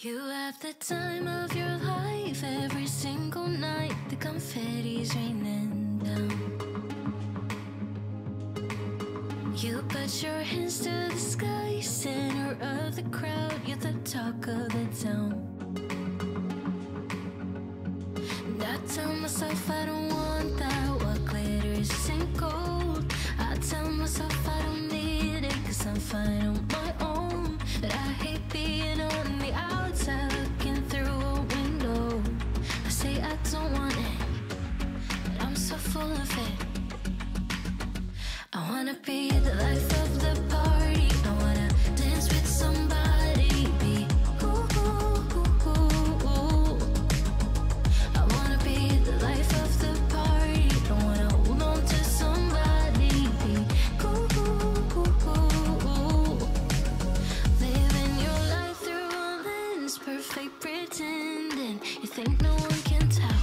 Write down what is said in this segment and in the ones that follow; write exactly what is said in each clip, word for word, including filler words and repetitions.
You have the time of your life every single night. The confetti's raining down. You put your hands to the sky, center of the crowd. You're the talk of the town. And I tell myself I don't want that. What glitters isn't gold. I tell myself I don't need it, cause I'm fine on my own. But I hate being on the outside looking through a window. I say I don't want it, but I'm so full of it. I wanna be the life of the party. I wanna dance with somebody. Be ooh, ooh, ooh, ooh, ooh. I wanna be the life of the party. I wanna hold on to somebody. Be ooh, ooh, ooh, ooh, ooh. Living your life through a lens, perfect pretending. You think no one can tell,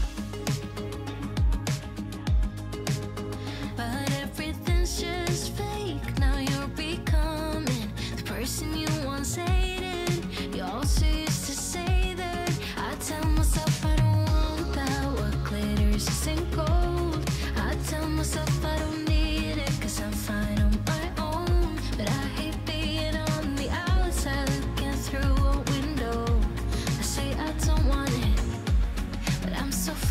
but everything's just fake. Now you're becoming the person you once hated. You also used to say that. I tell myself I don't want that. What glitters isn't gold. I tell myself I don't need it, cause I'm fine on my own. But I hate being on the outside looking through a window. I say I don't want it, but I'm so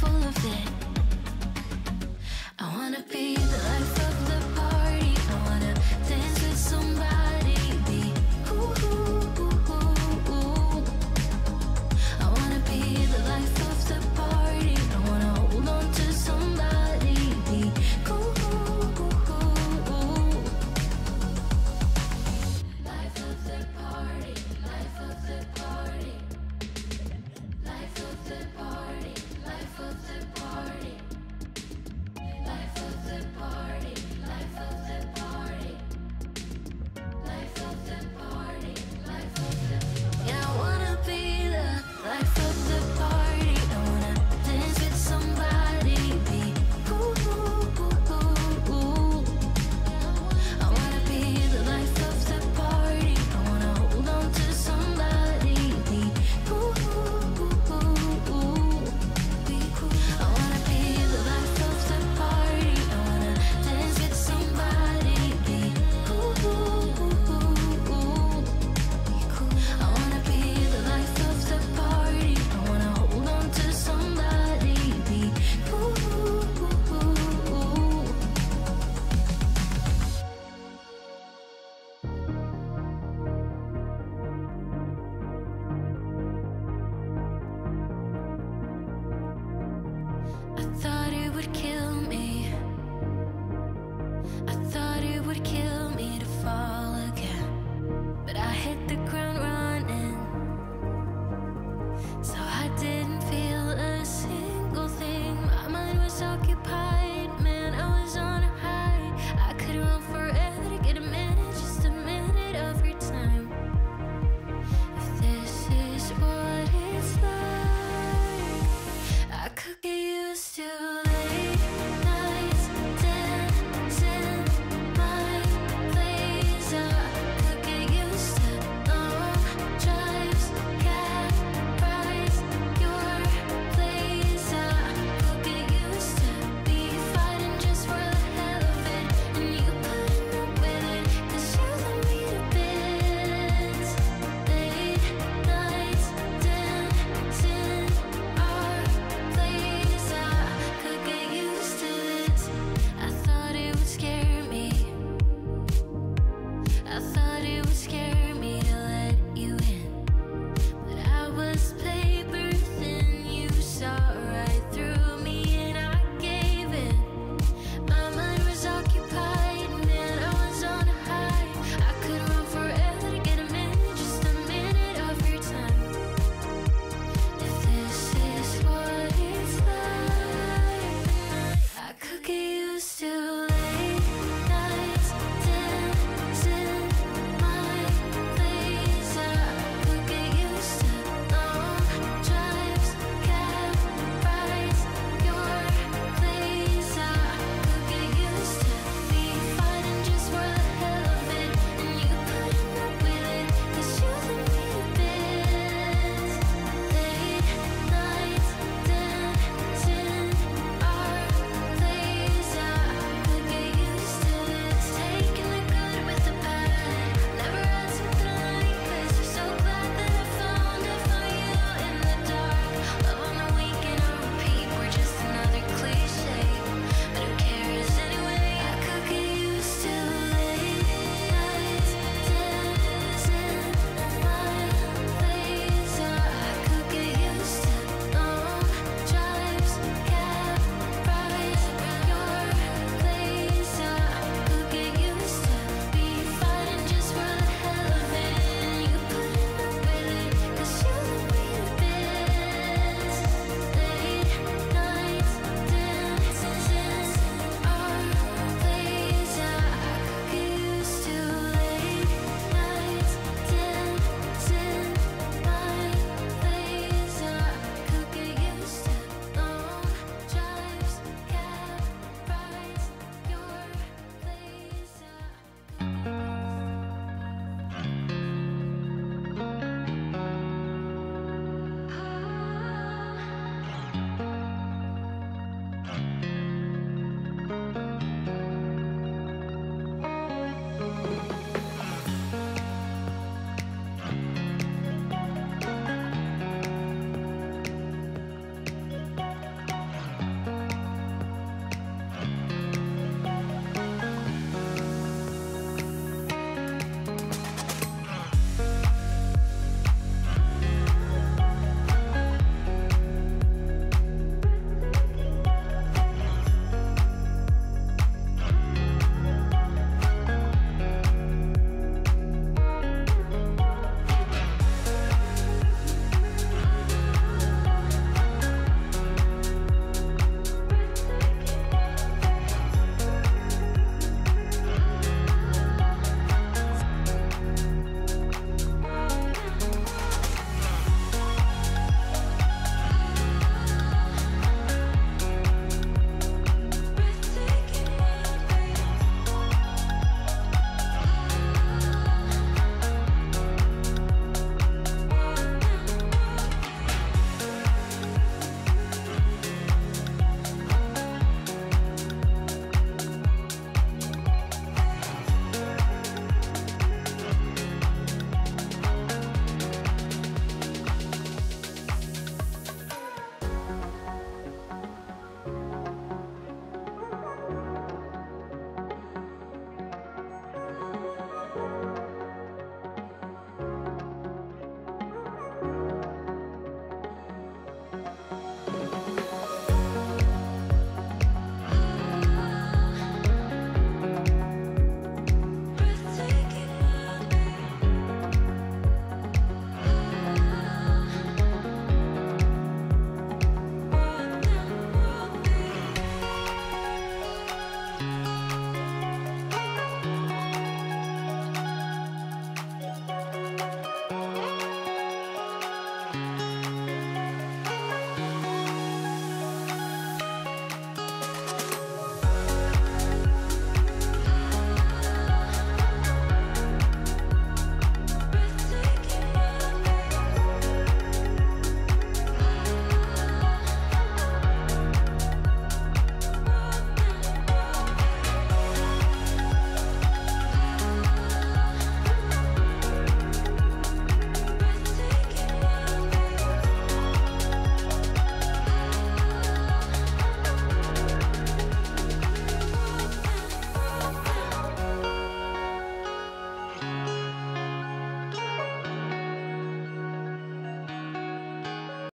Thank